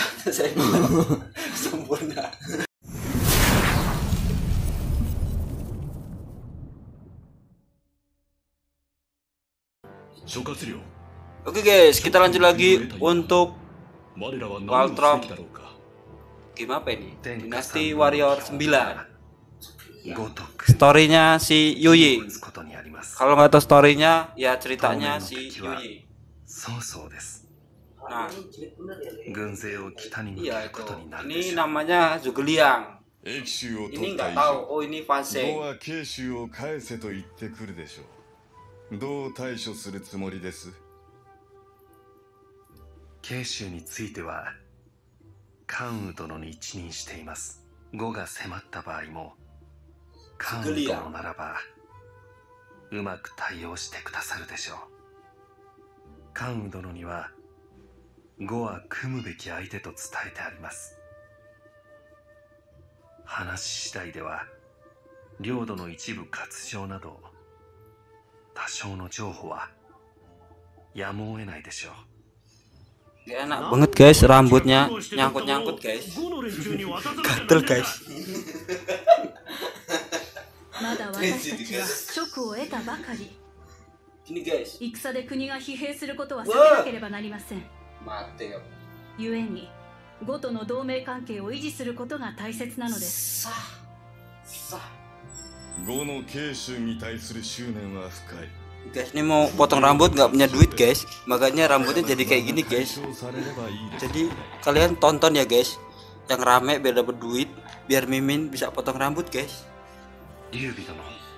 Saya bilang sempurna. Oke guys, kita lanjut lagi untuk Waltrop game apa ini? Dynasty Warrior 9. Storynya si Yuyi. Kalau nggak tahu storynya, ya ceritanya si Yuyi. Nah, iya itu. Ini namanya Zhuge-Liang. Ini nggak tahu. Oh ini fase. どう対処するつもりです？慶州については関羽殿に一任しています。呉が迫った場合も関羽殿ならばうまく対応してくださるでしょう。関羽殿には呉は組むべき相手と伝えてあります。話次第では領土の一部割譲など多少の情報はやむを得ないでしょう。 Enak banget guys, rambutnya nyangkut-nyangkut guys. Gatel guys. Ini guys. Mati ya. 呉との同盟関係を維持することが大切なのです。 呉の慶州に対する執念は深い。 Guys, ini mau potong rambut nggak punya duit guys, makanya rambutnya jadi kayak gini guys. Jadi kalian tonton ya guys, yang rame biar dapat duit, biar Mimin bisa potong rambut guys. 劉備殿、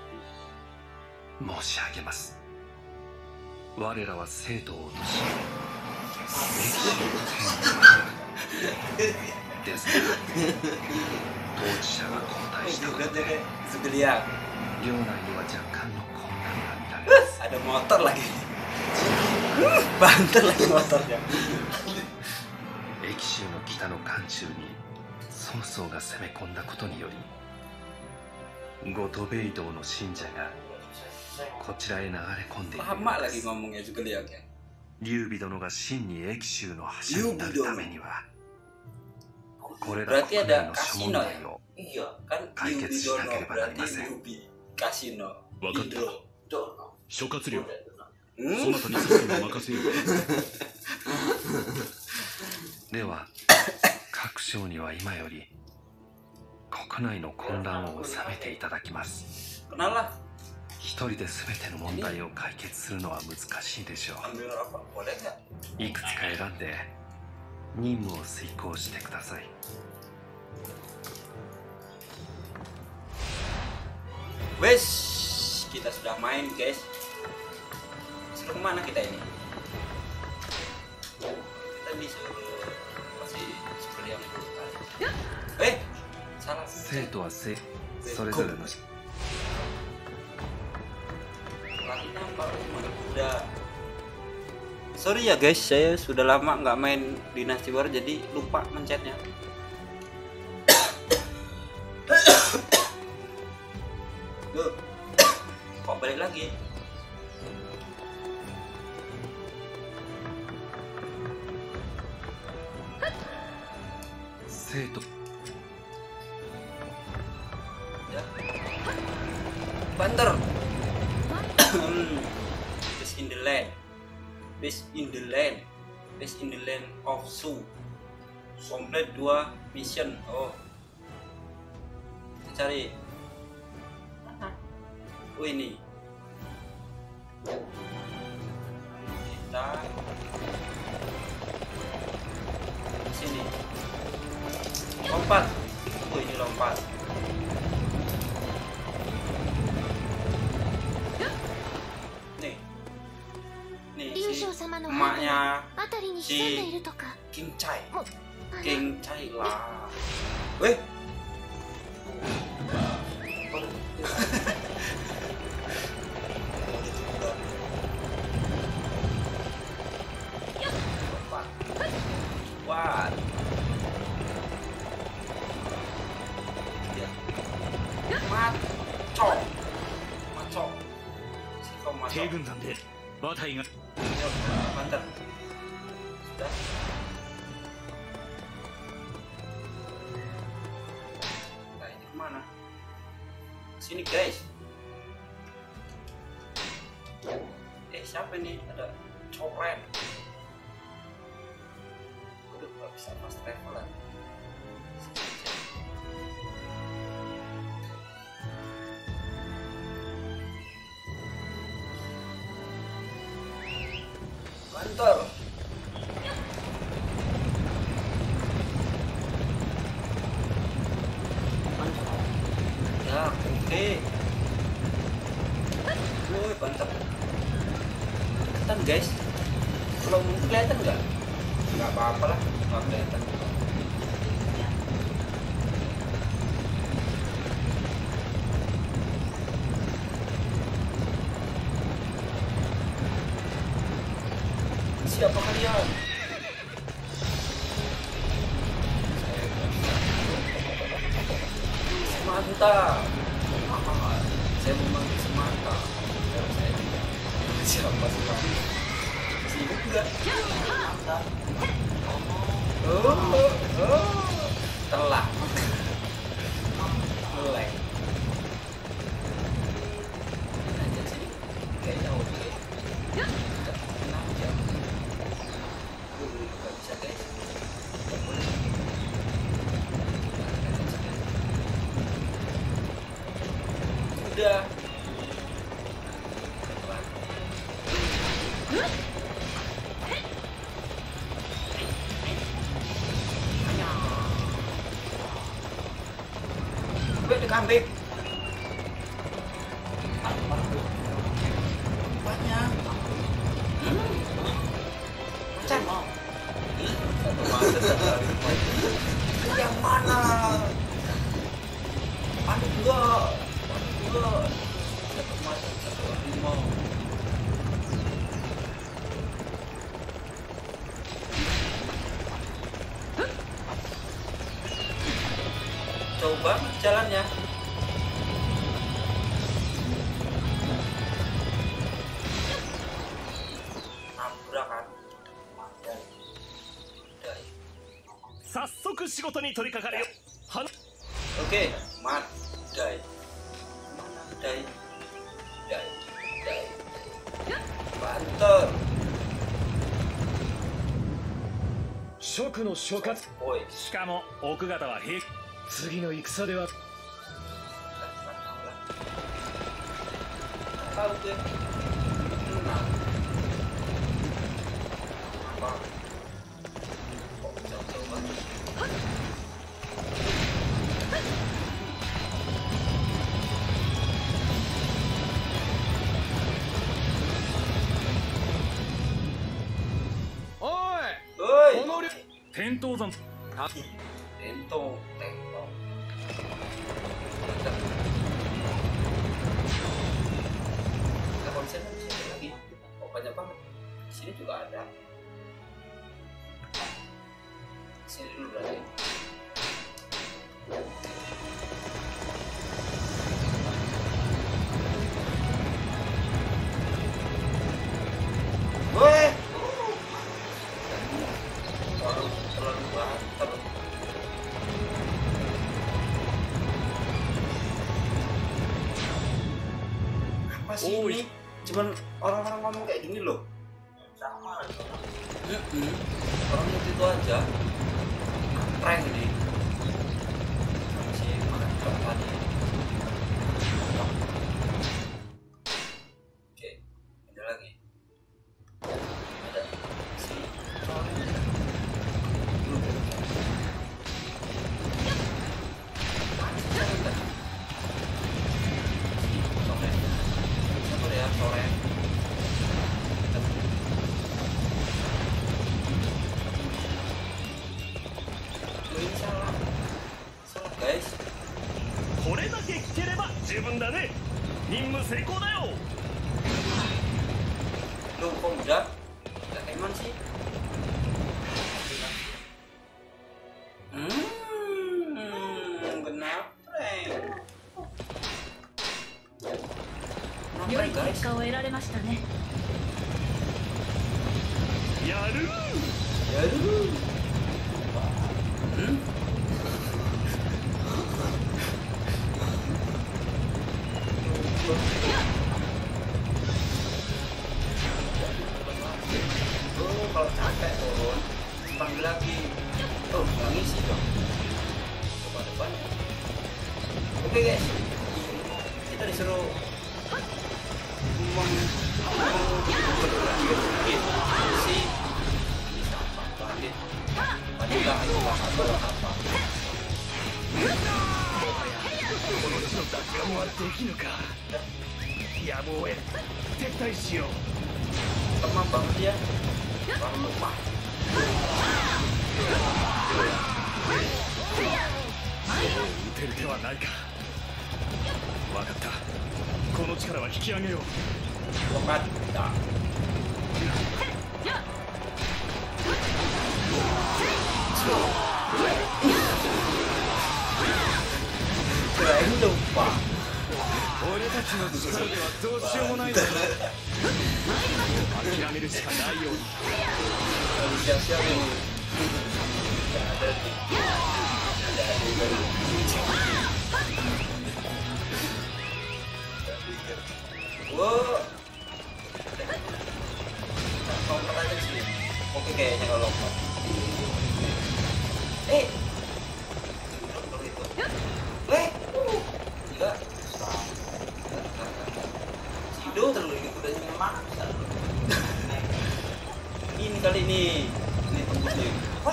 申し上げます。我らは生徒を落とし、歴史を変えですが、統治者が交代したことで、領内には若干の混乱が見られます。 Ada motor lagi. Banter lagi motornya. 駅州の北の漢中に曹操が攻め込んだことにより、呉と米道の信者がこちらへ流れ込んでいる。 Lama lagi ngomongnya juga lihat ya. 劉備殿が真に駅州の柱になるためには、これら Berarti 国内 ada の諸 kasino 問 ya? 題を Iya kan. 解決しなければなりません。 Kasino. 分かった。諸葛亮、 Hmm? そなたに責務を任せよう。 では各省には今より国内の混乱を収めていただきます。 Kenal lah. 一人で全ての問題を解決するのは難しいでしょう。 Ambil rokok boleh nggak? いくつか選んで任務を遂行してください。 Wes, kita sudah main guys. Sekarang mana kita ini? Kita disuruh masih seperti yang dulu kan? Salah. 生徒はそれぞれの Pelatihnya baru udah. Sorry ya guys, saya sudah lama nggak main Dynasty Warrior jadi lupa mencetnya. Duh, kok balik lagi? Seto. Ya. Banter. Base in the land. Base in the land. Base in the land of Su. Komplit 2 mission. Oh. Kita cari. Oh ini. Kita sini. Lompat. Oh ini lompat. Nih. Nih si emaknya si King Chai. King Chai lah. Weh. Wah. Maco. Maco. Si kau maco. 帝軍団で馬隊が Mantap. Sudah. Sini guys. Siapa nih? Ada coret. Udah gak bisa fast travelan. Kantor. Ya, oke. Woi, mantap. Kelihatan guys. Kalau mungkin kelihatan nggak? Nggak apa-apa lah, nggak kelihatan. Siapa kalian? Mantap. Saya memanggil semata. Siapa sih? Sibuk enggak? Telah. Mulai. Lanjut sini. Kayaknya oke. 6 jam. Gak bisa guys. Gak boleh. Udah. Gue di kambing. Banyak. Macan. Yang mana? Ada dua. Satu macan, satu harimau. Coba jalannya. Tabrakan. Oke, Madai. Mana Dai? Dai. Banter. 蜀の諸葛 Oi. しかも奥方は平次の戦では Tahu gue. Tenang. Apa? Kok bisa coba? Oi. 天頭山 Tentong. Kita konsen lagi. Oh, banyak banget. Sini juga ada. Sini dulu berarti. Woi. Terlalu banter. Apa sih ini? Cuman orang-orang ngomong kayak gini loh. Sama aja. Orang itu aja. Prank nih. Si mantap tadi. Oke, ada lagi. Ada si salah guys. これだけ聞ければ十分だね任務成功だよ Lu kok udah? Gak eman sih. Benar prank. 良い結果を得られましたね。 やる Kenapa kalau capek turun panggil lagi. Oh nggak ngisi dong. Coba depan. Oke guys, kita disuruh si Bandit lah itu apa この地の奪還はできぬか。やむを得撤退しよう。 lemah banget ya, lemah. 撃てる手はないか。分かった。この力は引き上げよう。 Vokata. Kirain lupa. 俺たちの力ではどうしようもないだろう。諦めるしかないように。 Harus siap-siap ini. Nggak ada nih. Nggak ada. Wow. Lompat aja sih. Oke kayaknya kalau lompat. Gila. Cido terus ini kudanya maksa. Ini kali ini tembusnya.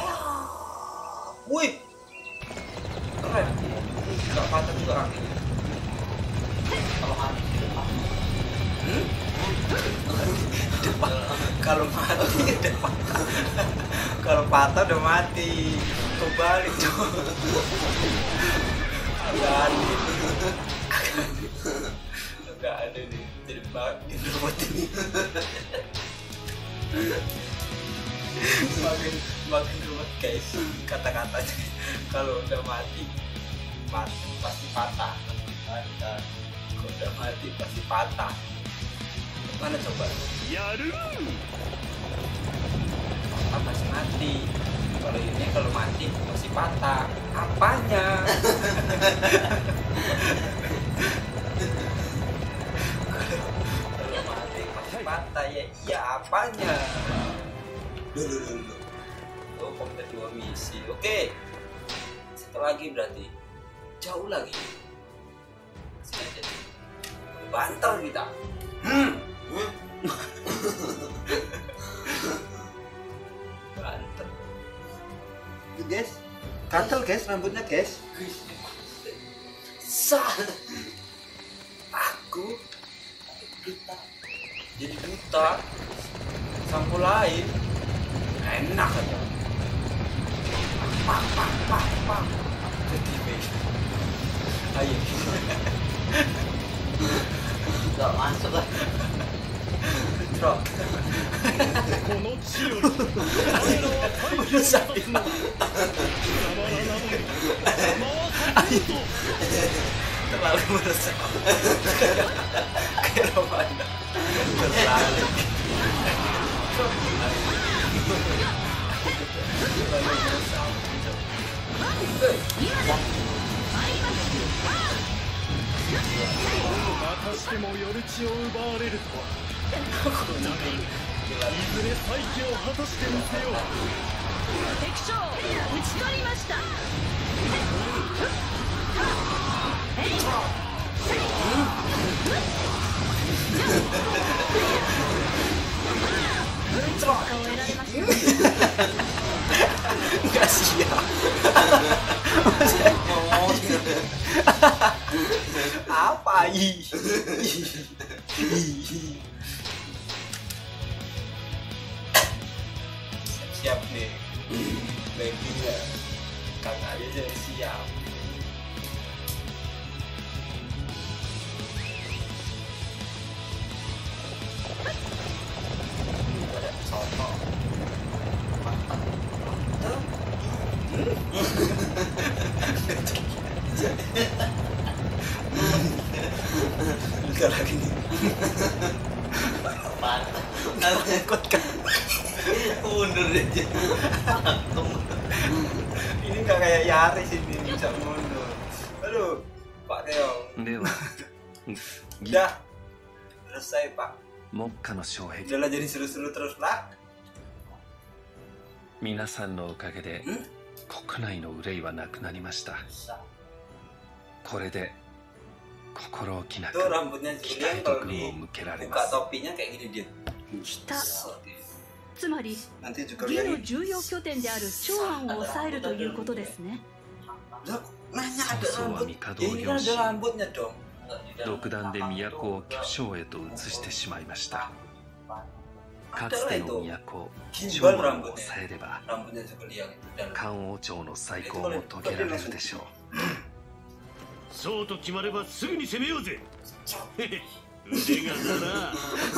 Wih, keren. Gak patah juga kakinya. Kalau mati depan. Kalau mati depan. Kalau patah udah mati. Kebalik coba. Agak ada nih. Jadi bagi robot ini. makin ruwet guys kata-katanya. Kalau udah mati pasti patah. Kalau udah mati pasti patah. Mana coba? Apa sih mati? Kalau ini kalau mati pasti patah. Apanya? Kalau mati pasti patah ya. Iya apanya? Dulu. Oh, komplit 2 misi. Oke. Satu lagi berarti. Jauh lagi. Sini aja. Banter kita. Banter. Itu guys. Kantel guys rambutnya guys. Sah. Aku kita jadi buta. Sampo lain. Enak aja. Pak. Jadi ayo. Gak masuk lah. Drop. Terlalu meresap. Kayak Romana. Terlalu. Nggak siap. Apa siap nih babynya kakak aja jadi siap. Ada soto bentar lagi nih. Ikut kan mundur aja. Ini nggak kayak Yaris ini bisa mundur. Aduh Pak Keong. Udah selesai Pak. Udahlah jadi seru-seru terus lah. 皆さんのおかげで国内の憂いはなくなりました。これで心置きなく Tuh rambutnya 北 Julian へと kalau 軍を向けられま dibuka す。 topinya kayak gini dia. 北、つまり Nanti juga 魏の lihat. 重要拠点である長安を抑えるということですね。 Lah, nanya ada Soso wa rambut. Mikado Ya, ini kan ada Yoshi. rambutnya dong. 独断で都を巨匠へと移してしまいました。かつての都長安を抑えれば Rambutnya Julian itu dan 漢王朝の再興も遂げられるでしょう。 そうと決まればすぐに攻めようぜ。腕がだな。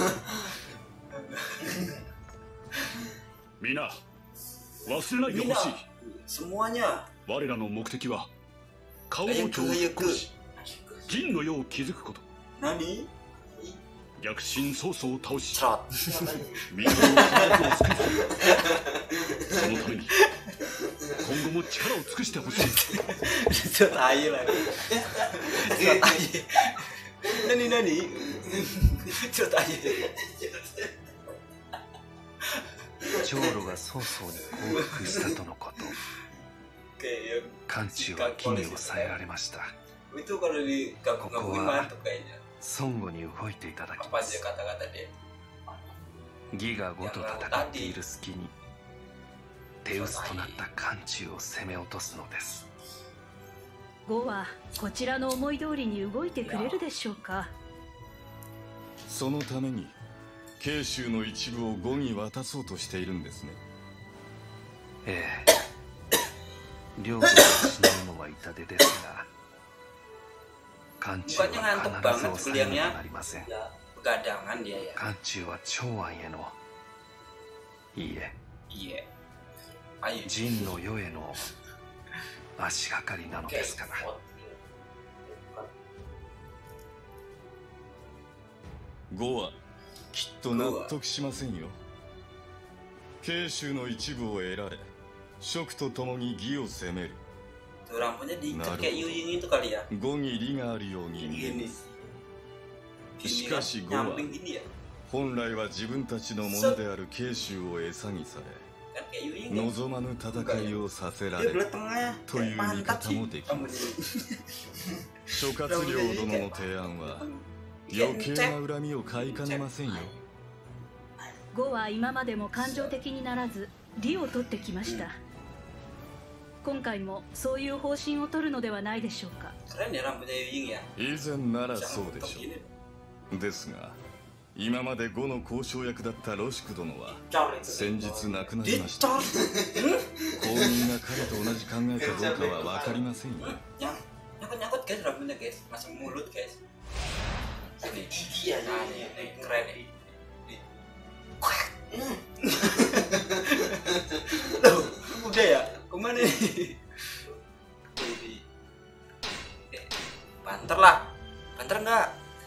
みんな忘れないでほしい。 semuanya. 我らの目的は漢王朝を復興し銀の世を築くこと。 Nani? 逆進曹操を倒し Trot. 民族の家族を救う。そのために今後も力を尽くしてほしい。 Itu tai lagi. Itu tai. Nani. Itu tai. 長老が曹操に降伏したとのこと。 Kayak 漢中は魏に抑えられました。 itu kalau digabung-gabungin mantap kayaknya. 孫悟に動いていただき Apa ま aja す。 kata-kata dia. 魏が呉と戦っている隙に手薄となった漢中を攻め落とすのです。 呉はこちらの思い通りに動いてくれるでしょうか。 そのために慶州の一部を呉に渡そうとしているんですね。 ええ。領土を失うのは痛手ですが、漢中は必ず抑えなくなりません。 Begadangan dia ya. 漢中は長安への、いいえ、 Iya. Ayo. 陣の世への足がかりなのですから。 呉はきっと納得しませんよ。慶州の一部を得られ、蜀と共に魏を攻める。 Tuh rambutnya diikat kayak Yuying itu kali ya. 呉に利があるように見え Gini. ます。 Gini し kan, かし呉は nyamping gini ya. 本来は自分たちのものである慶州を餌にさ Kan kayak れ、 Yuying ya. 望まぬ戦いをさせら Dia れる belah tengah. Tuh, Kayak ini mantap kata sih mau deh. rambutnya. 諸葛亮殿の提案は余計な恨みを買いかねませんよ。 呉は今までも感情的にならず利を取ってきました。今回もそういう方針を取るのではないでしょうか。 Keren ya rambutnya Yuying ya. 以前ならそうで Cakep し gini. ょう。ですが、今まで呉の交渉役だったロシク殿は Cor itu. 先日亡くなりました。 Dicor. 公民が彼と同じ考えかどうかは分かりませんよ。 Nyangkut guys rambutnya guys. Masuk mulut guys. Ini gigi ya. Nah, ini keren nih. Loh, udah ya? Kemana nih? Banter lah. Banter enggak?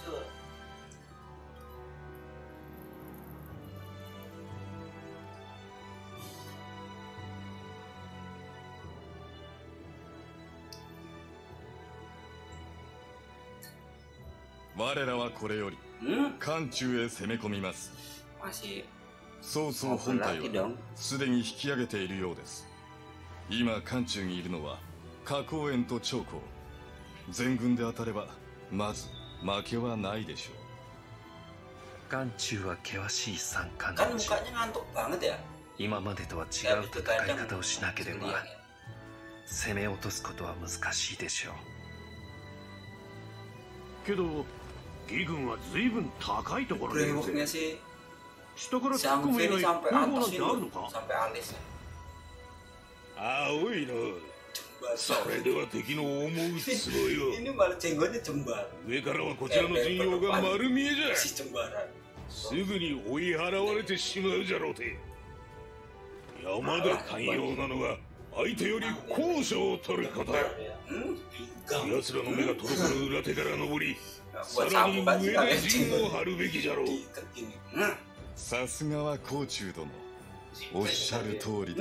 Hmm? 我らはこれより漢中へ攻め込みます。 Masih 曹操本体はすでに引き上げているようです。今漢中にいるのは花公園と長江。全軍で当たればまず負けはないでしょう。 漢中は険しい山間 kan の地。 mukanya ngantuk banget ya. 今までとは違う Kayak itu 戦い kadang 方をしなければ Julian ya. 攻め落とすことは難しいでしょう。 けど義軍は随分高いところにいる Brewoknya ぜ。 sih 下から突っ込 sampai む以 ini 外 sampai 方法なん atas て ini ある loh. のか。 Sampai alis ya. 青いの。それでは敵の思うつぼよ。 Ini malah jenggotnya jembar. 上からはこちらの陣容が丸見えじゃ。 Si jembaran. すぐに追い払われてしまうじゃろうて。山で寛容なのは相手より高所を取ること。奴らの目が届かぬ裏手から登り、さ Buat らに sambal 上 sih で kalian 陣 jenggot を張るべきじゃろう。 diikat gini. さすがは甲冑殿。おっしゃる通りです。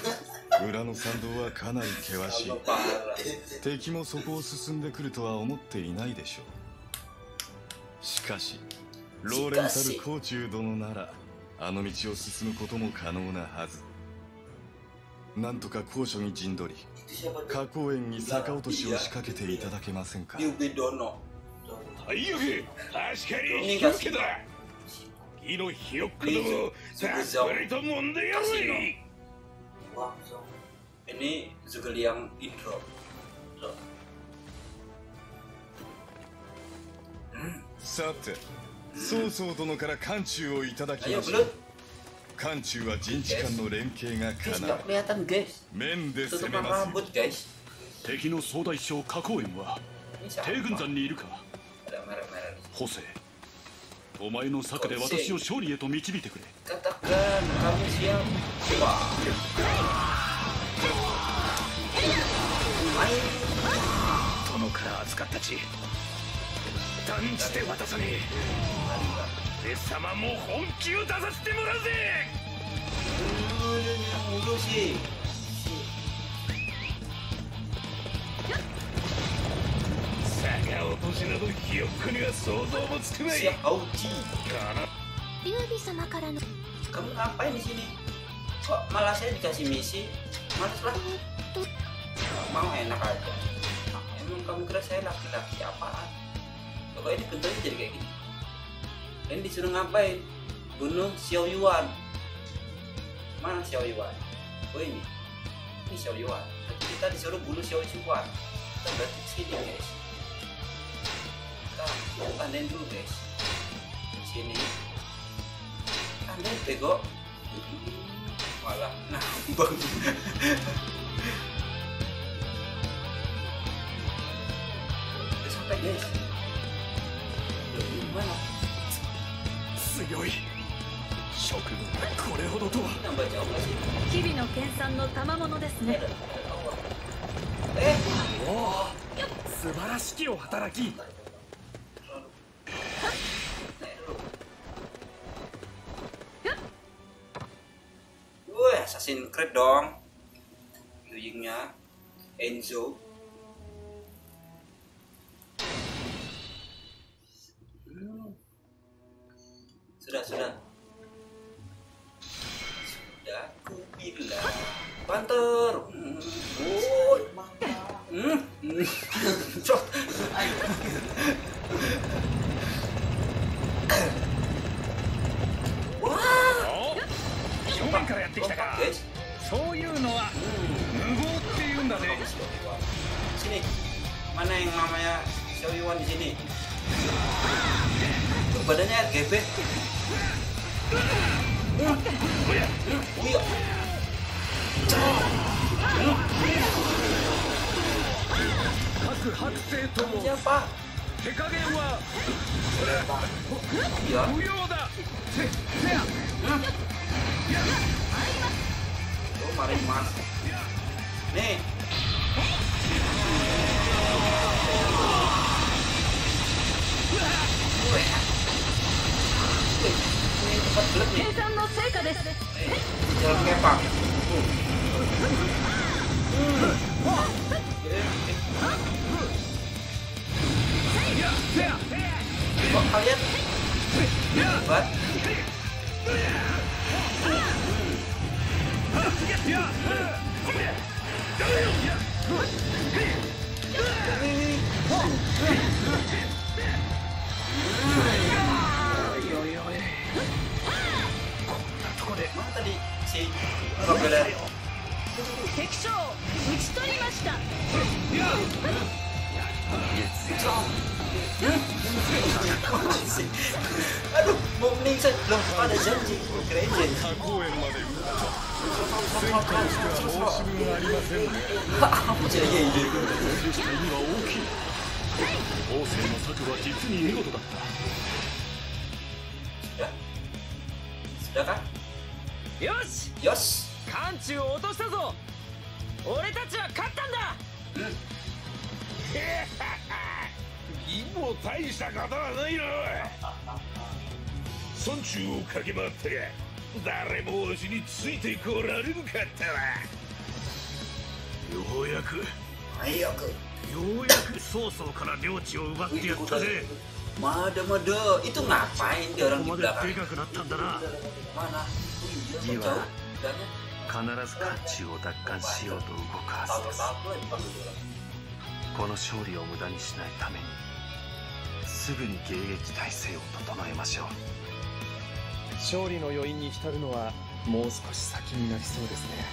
裏の参道はかなり険しい。 Parah. 敵もそこを進んでくるとは思っていないでしょう。しかしローレンタル甲冑殿ならあの道を進むことも可能なはず。 なんとか高所に陣取り、 Itu siapa tuh? 花公園に逆落としを仕掛けていただけませんか。 Yubidono. 太陽系、確かに火よけだ。火のひよっこども、たっぷりと揉んでやるぜ。 Wah, so. Ini Zugeli yang intro. So. さて、曹操殿から漢中をいただき Ayo ましょ belut. う。漢中は陣地間の連携が Guys, 可 nggak 能。 kelihatan guys. 面で攻め Tutupan ますよ。 rambut guys. 敵の総大将花公園は Ini siapa? 帝軍山にいるか。 Ada merah-merah nih. 補正、お前の策で私を勝利へと導いてくれ。 Katakan kamu siap. Wah. Main. 殿から預かった地、断じて渡さねえ。貴様も本気を出させてもらうぜ。 Mulu sih. 逆落としなどひよっこには想像もつくまい。 Siap Auji. 劉備様からの Kamu ngapain di sini? Kok malah saya dikasih misi? Males lah. Mau enak aja. Nah, emang kamu kira saya laki-laki apaan? Pokoknya ini bentuknya jadi kayak gini. Dan disuruh ngapain? Bunuh Xiao Yuan. Mana Xiao Yuan? Oh ini. Ini Xiao Yuan. Tapi kita disuruh bunuh Xiao Yuan. Kita berarti sini guys. Kita tandain dulu guys. Sini. Tandain bego. Malah nambang. Udah sampai guys. Udah gimana? 強い。諸君がこれほどとは。 Nambah jauh nggak sih? 日々の研鑽の賜物ですね。 素晴らしきお働き。 Wah, Assassin's Creed dong. Ujungnya Enzo. Sudah. Sudah aku bilang. Panther. Oh, Cok. Wah. 正面からやってきたか。 Guys, そういうのは無謀って言うんだぜ。 sini. Mana yang namanya Xiao Yuan di sini? Tuh, badannya RGB. Iya. Siapa? Iya. Oh, mari mas. Nih. Ini tempat gelap nih. 研鑽の成果です。 Jalan kepak. Kok kalian hebat? Mana tadi si Rogeler? 敵将討ち取りました。 Aduh, mau meninggal belum pada janji. Keren janji. 花公園まで撃った戦果としては申し分ありませんね。 Apa sih? Iya. でした意味は大きい。王政の策は実に見事だった。 Sudah kah? よし、 Yos. 漢中を落としたぞ。俺たちは勝ったんだ。 もう大したことはないよ。村中を駆け回ったが誰もわしについてこられんかったわ。ようやく Ayo ke. ようやく曹操から領地を奪ってやったぜ。 Mada. Itu ngapain dia orang ここ di まで belakang? でかくなったんだな。 Mana? Oh iya, kok Jiwa. jauh? Udahnya. 必ず漢中を奪還しようと動くはずです。この勝利を無駄にしないためにすぐに迎撃態勢を整えましょう。 勝利の余韻に浸るのはもう少し先になりそうですね。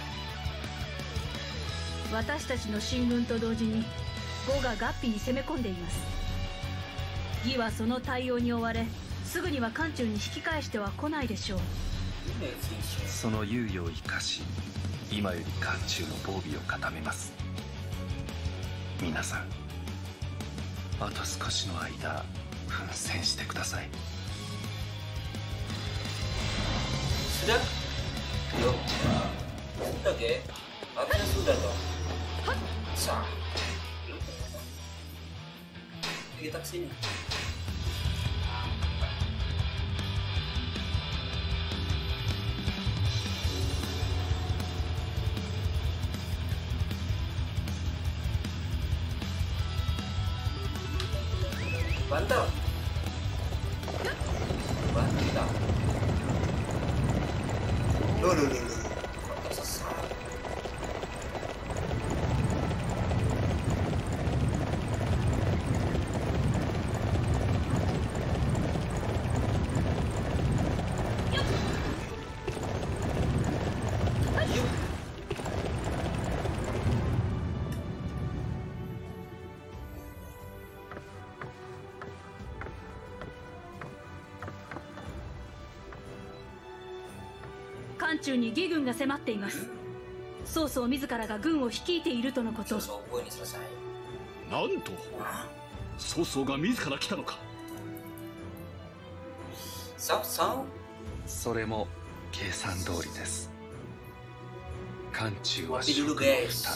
私たちの進軍と同時に呉が合皮に攻め込んでいます。魏はその対応に追われ、すぐには漢中に引き返しては来ないでしょう。 その猶予を生かし、今より漢中の防備を固めます。皆さん、あと少しの間奮戦してください。 Sudah? Belum. Sudah, Ge. Harusnya sudah dong. Sah. Kita kesini. Bantal. Bantal. Loh. Tersesat. 漢中に魏軍が迫っています。曹操自らが軍を率いているとのこと。 なんと曹操が自ら来たのか。 それも計算通りです。漢中は蜀の蓋。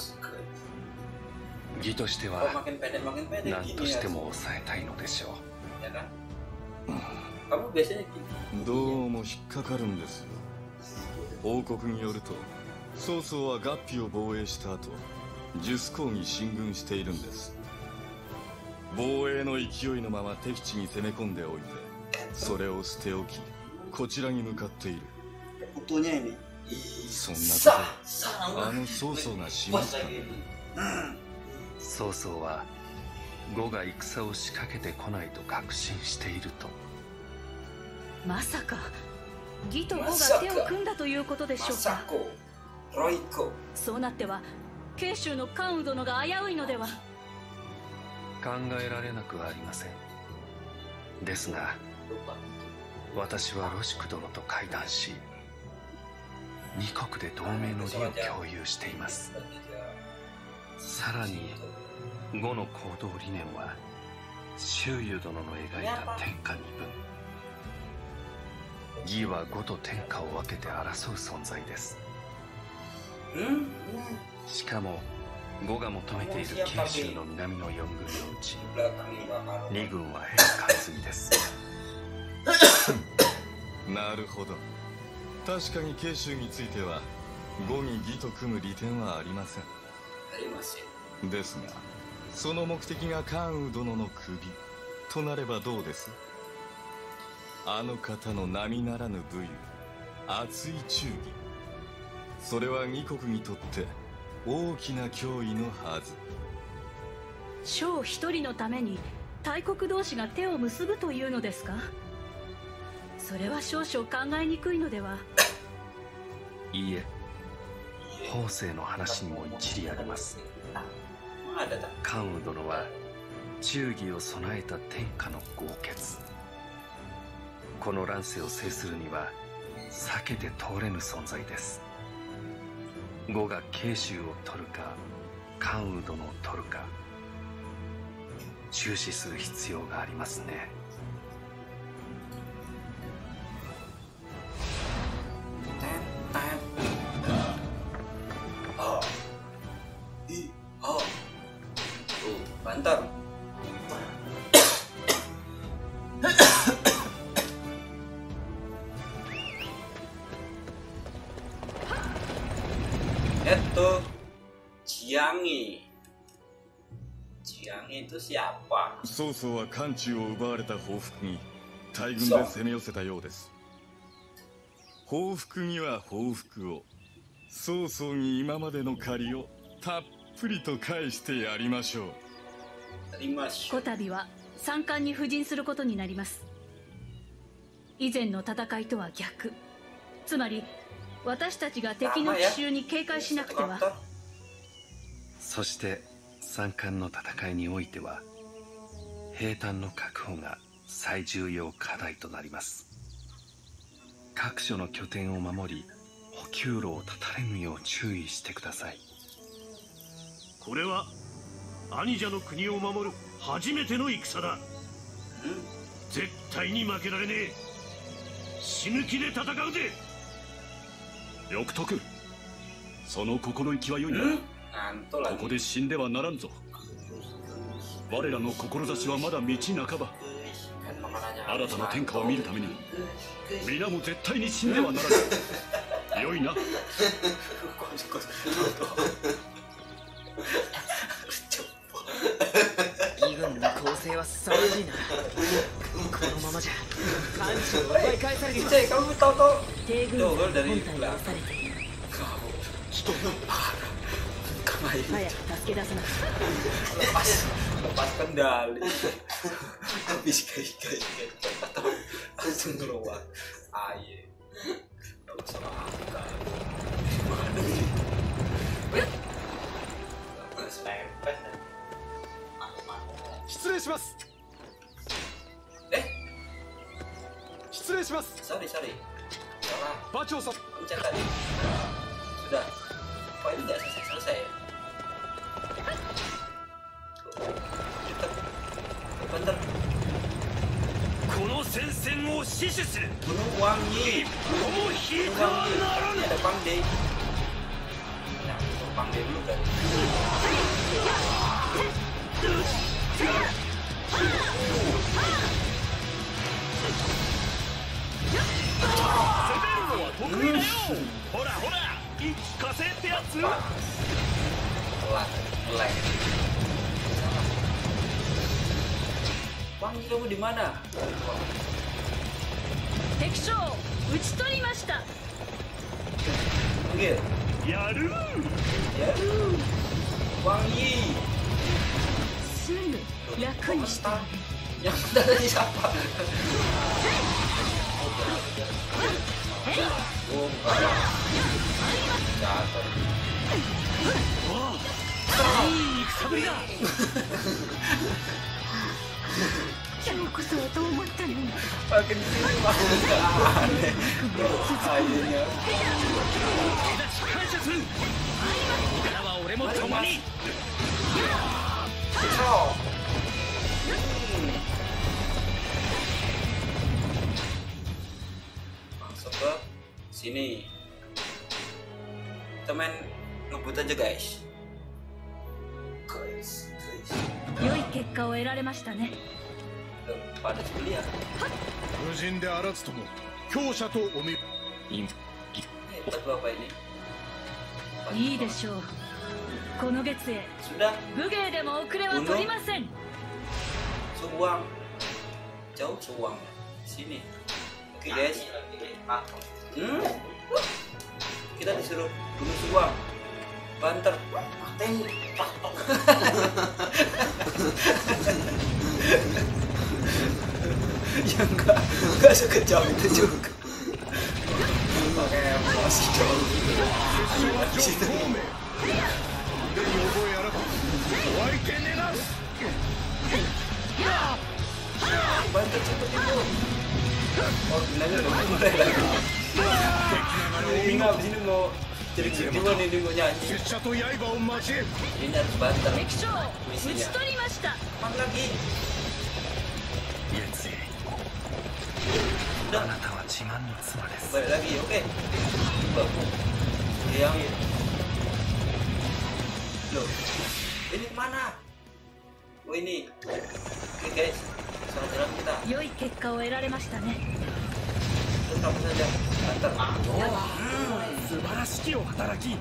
魏としては何としても抑えたいのでしょう。 どうも引っかかるんですよ。報告によると曹操は合皮を防衛した後ジュス港に進軍しているんです。防衛の勢いのまま敵地に攻め込んでおいてそれを捨て置きこちらに向かっている。そんなことあの曹操がしますかね。 曹操は呉が戦を仕掛けてこないと確信していると。 まさか魏と呉が手を組んだということでしょうか。そうなっては慶州の関羽殿が危ういのでは。 考えられなくはありません。ですが私はロシク殿と会談し二国で同盟の利を共有しています。さらに呉の行動理念は周遊殿の描いた天下二分。魏は呉と天下を分けて争う存在です。しかも呉が求めている慶州の南の4軍のうち2軍は変換済みです。 なるほど。確かに慶州については呉に魏と組む利点はありません。ですがその目的が関羽殿の首となればどうです。あの方の並ならぬ武勇熱い忠義、それは二国にとって大きな脅威のはず。 将一人のために大国同士が手を結ぶというのですか。それは少々考えにくいのでは。 いいえ、法政の話にも一理あります。関羽殿は忠義を備えた天下の豪傑。この乱世を制するには避けて通れぬ存在です。呉が慶州を取るか関羽殿を取るか注視する必要がありますね。 Mantap. Jiangyi. Jiangyi itu siapa? 曹操は漢中を奪われた報復に大軍で攻め寄せたようです。報復には報復を、 早々に今までの借りをたっぷりと返してやりましょう。 こたびは三冠に布陣することになります。以前の戦いとは逆、つまり私たちが敵の奇襲に警戒しなくては。 そして三冠の戦いにおいては兵隊の確保が最重要課題となります。各所の拠点を守り補給路を断たれぬよう注意してください。 これは兄者の国を守る初めての戦だ。絶対に負けられねえ。死ぬ気で戦うぜ。 翼徳、その心意気は良いな。ここで死んではならんぞ。我らの志はまだ道半ば。新たな天下を見るために皆も絶対に死んではならぬ。良いな。 義軍の攻勢は凄まじいな。このままじゃ漢中を奪い返されてしまう。 帝軍の本体が押されている。早く助け出さなくちゃ。 lepas kendali. Habis guys atau langsung keluar. Aye. Sorry. Salah. Pencet tadi. Sudah. Kok ini nggak selesai ya? Bentar. この戦線を死守する。 Gunung Wangi. Ada Pangde. Nah, Pangde dulu kan. Wangi kamu di mana? 敵将討ち取りました。 やる。 Wangi. すぐ楽にした。 Yang tadi siapa? Oh, enggak. Jatuh. いい戦ぶりだ。 今日こそはと思ったのに。 Makin sini makin aneh. Akhirnya. 感謝する。力は俺も共に。 Masuk ke sini. Kita main ngebut aja guys. 良い結果を得られましたね。 Pada sebelah. 無人であらずとも強者とお見。 Apa ini? いいでしょう。この月へ Sudah. 武芸でも遅れは取りません。 Suwang. Jauh Suwang. Sini. Oke guys. Kita disuruh bunuh Suwang. Banter. Ya enggak sekejam itu juga. Pakai emosi dong. Bantu cepet itu. Oh ginanya udah mulai lagi. Ini abis ini mau jadi gimana nih mau nyanyi. Ini harus banter. Misinya. Mana lagi? Udah. Balik lagi, oke. Yang loh, ini kemana? Oh ini. Oke guys, salah jalan kita. 良い結果を得られましたね。 Tetap saja. Banter. 素晴らしきお働き。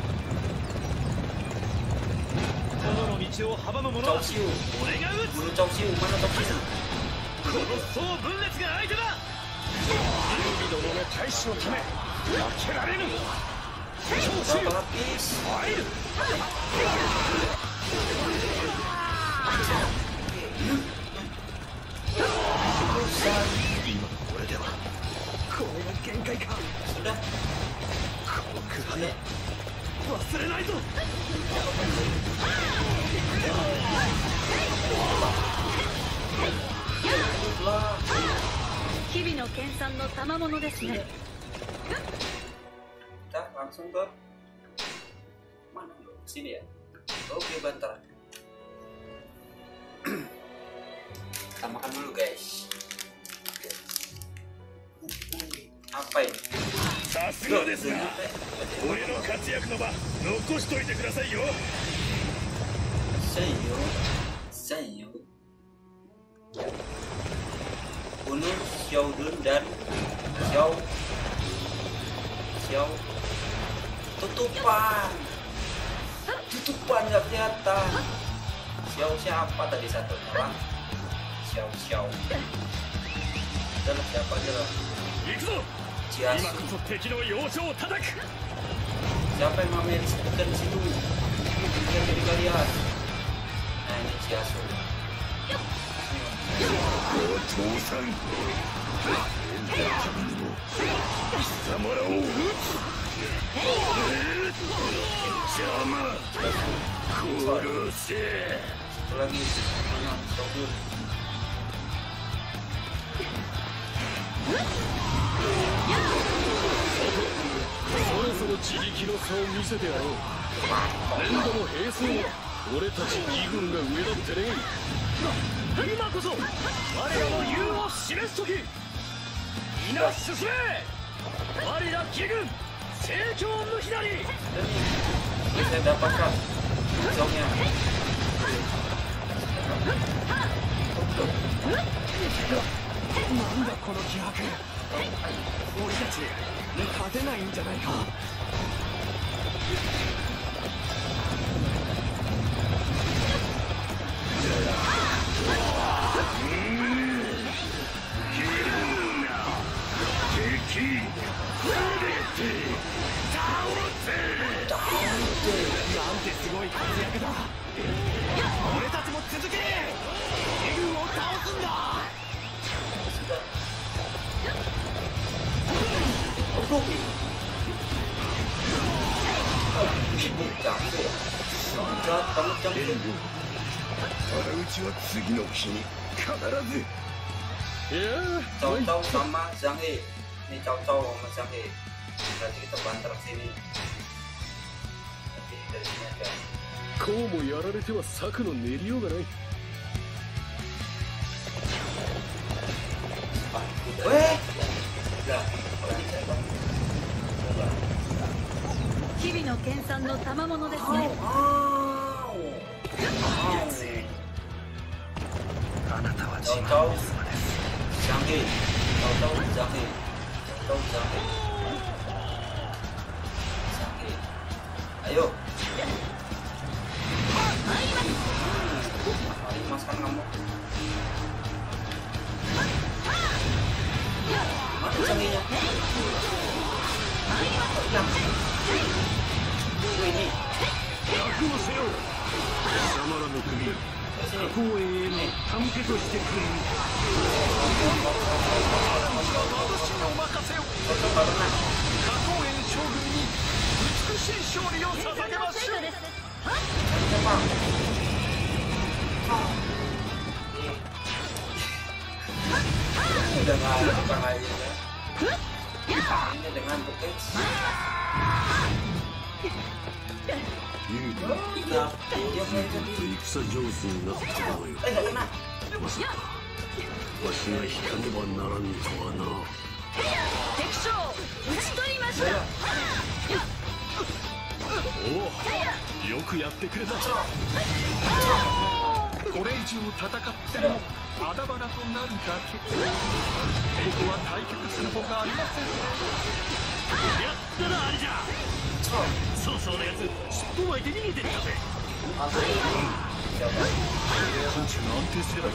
この道を阻む者は俺が撃つ。 Bunuh Chao Siu, mana Chao Siu? この総分裂が相手だ。劉備殿の大使のため負けられぬ。勝者ちる。 入る。 今これではこれが限界か。 Sudah. このくらい忘れないぞ。 日々の研鑽の賜物ですね。 Kita langsung ke mana? Sini ya. Oke, bentar. Kita makan dulu, guys. Apa ini? さすがですな。俺の活躍の場残しといてくださいよ。 Saya bunuh Xiaodun dan Xiao tutupan nggak kelihatan. Xiao siapa tadi satu orang? Xiao adalah siapa aja lah. Ciasu. Siapa yang namanya disebutkan di situ? Yang jadi kalian. Nah ini Ciasu. お父さん、貴様らを撃つ。邪魔、殺せ。 lagi Xiaodun. そろそろ地力の差を見せてやろう。連動も兵装も俺たち義軍が上だってね。今こそ我らの勇を示す時。皆進め。我ら義軍成長無比なり。 Saya dapatkan zongnya. なんだこの気迫。俺たち勝てないんじゃないか。なんてすごい活躍だ。俺たちも続け。義軍を倒すんだ。 Cao sama Zhang He. Ini Cao sama Zhang He. Berarti kita banter sini. Tapi dari sini aja. こうもやられては策の練りようがない。 日々の研鑽の賜物ですね。 あなたは自慢の妻です。 Ayo. Mas kan kamu. Mati canggihnya. Ini. 貴様らの国、加工園への手向けとしてくれる。私にお任せを。加工園将軍に美しい勝利を捧げましょう。 Udah nggak ada tukang lagi ya. Ini dengan bukit. Oh, よくやってくれた。これ以上戦ってもあだ花となるだけ。ここは対局するほかありません。やったな、あれじゃ。そうそうなやつ、尻尾巻いて逃げてったぜ。パンチの安定性だ。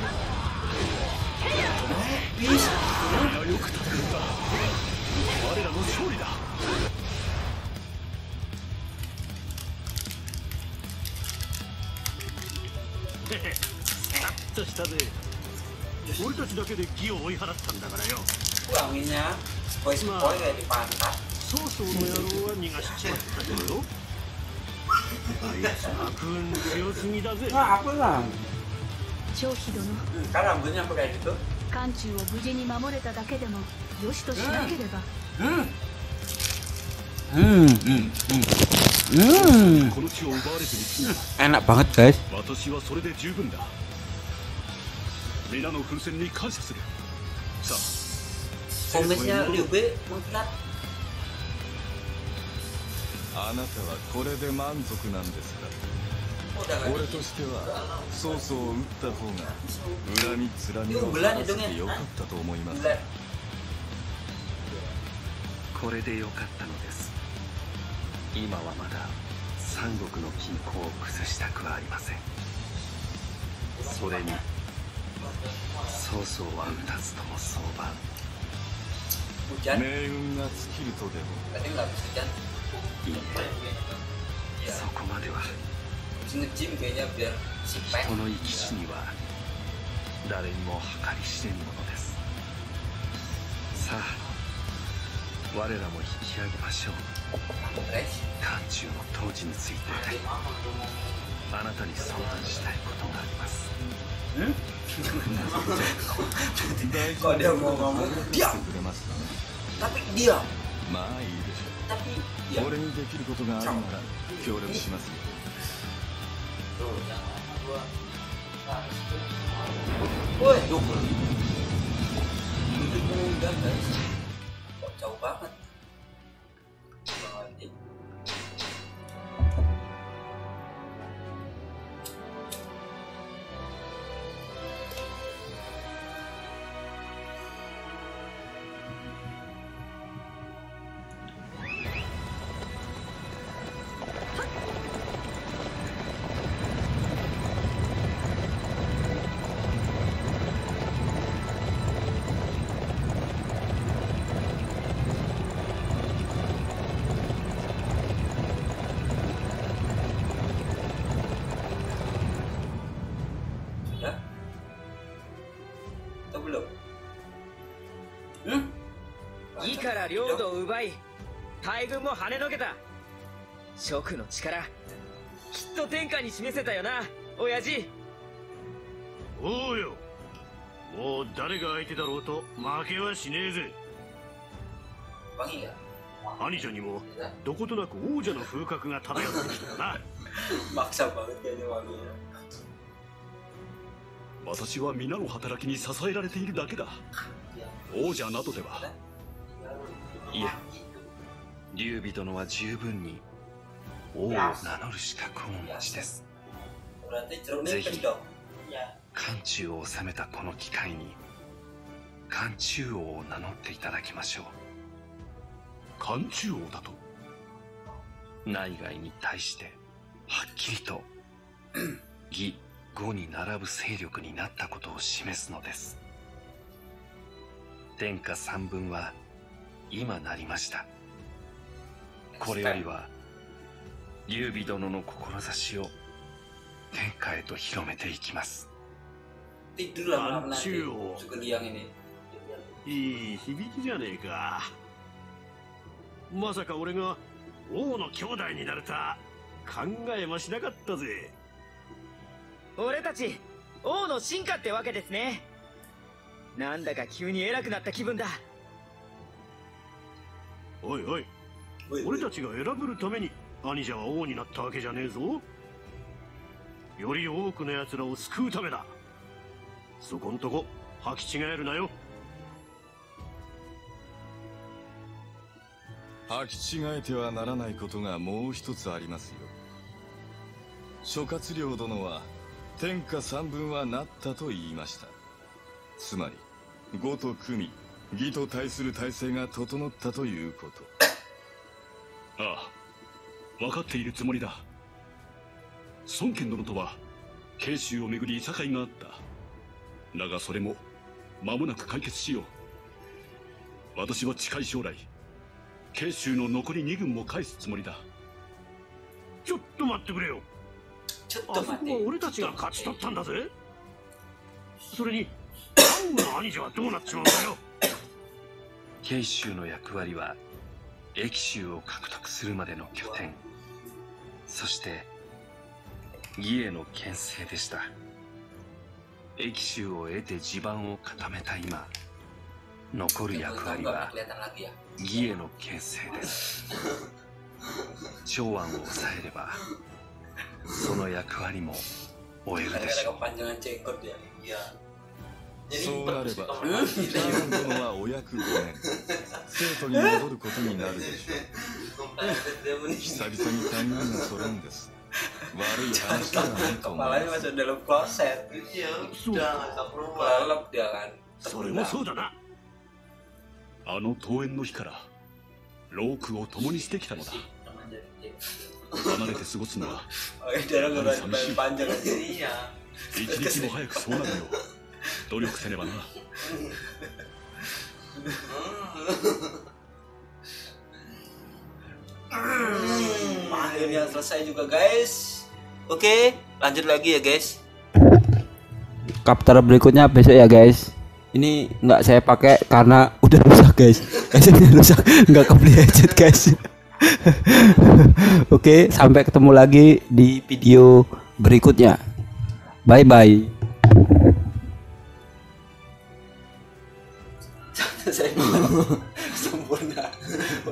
みんなよく戦った。我らの勝利だ。 としたぜ。俺たちだけで義を追い払ったんだからよ。 Anginnya spoi-spoi kayak di pantat. 曹操の野郎は逃がしちまったけどよ。あいつ悪運強すぎだぜ。 Apa lah? 張飛殿、 Kan rambutnya apa kayak gitu? 漢中を無事に守れただけでもよしとしなければ。 Enak banget guys. 私はそれで十分だ。皆の風船に感謝する。さあ、 Komennya Liu Bei mengkilat. あなたはこれで満足なんですか。俺としては曹操を撃った方が恨みつらみを晴らせてよかったと思います。 これでよかったのです。今はまだ三国の均衡を崩したくはありません。それに曹操は撃たずとも相場。 命運が尽きるとでも。 いいえ、そこまでは。 人の生き死には誰にも計り知れぬものです。さあ、我らも引き上げましょう。漢中の統治についてあなたに相談したいことがあります。 Kok dia mau ngomong diam, tapi diam. まあいいでしょう。俺にできることがあるなら協力しますよ。 Woi, double. Itu udah guys. Kok jauh banget. Atau belum? 魏から領土を奪い大軍も跳ねのけた。蜀の力きっと天下に示せたよな、親父。 おうよ、もう誰が相手だろうと負けはしねえぜ。兄者にもどことなく王者の風格が漂ってきたよな。 Maksa banget kayaknya wanginya. 私は皆の働きに支えられているだけだ。王者などでは。 いえ、劉備殿は十分に王を名乗る資格をお持ちです。ぜひ漢中を治めたこの機会に漢中王を名乗っていただきましょう。 漢中王だと？ 内外に対してはっきりと魏呉に並ぶ勢力になったことを示すのです。天下三分は今なりました。これよりは劉備殿の志を天下へと広めていきます。 漢中王、いい響きじゃねえか。まさか俺が王の兄弟になるとは考えもしなかったぜ。 俺たち王の進化ってわけですね。なんだか急に偉くなった気分だ。 おいおい、俺たちが選ぶるために兄者は王になったわけじゃねえぞ。より多くの奴らを救うためだ。そこんとこ履き違えるなよ。 履き違えてはならないことがもう一つありますよ。諸葛亮殿は天下三分はなったと言いました。つまり呉と組み魏と対する体制が整ったということ。 ああ、分かっているつもりだ。孫権殿とは慶州をめぐりいさかいがあった。だがそれも間もなく解決しよう。私は近い将来慶州の残り2軍も返すつもりだ。 ちょっと待ってくれよ。あそこは俺たちが勝ち取ったんだぜ。 それにカンウの兄者はどうなっちまうんだよ。 慶州の役割は益州を獲得するまでの拠点、そして義への牽制でした。益州を得て地盤を固めた今、残る役割は義への牽制です。長安を抑えればその役割も終えるでしょう。 そうなればイオン殿はお役5年生徒に戻ることになるでしょう。久々にタイムが揃うんです。悪い話ではないと思います。 それもそうだな。 あの登園の日からロークを共にしてきたのだ。離れて過ごすのは寂しい。一日も早くそうなるよう努力せねばな。 Akhirnya selesai juga guys. Oke, lanjut lagi ya guys. Chapter berikutnya besok ya guys. Ini nggak saya pakai karena udah rusak guys. Headsetnya rusak, nggak kebeli headset guys. Oke, sampai ketemu lagi di video berikutnya. Bye bye. Sempurna.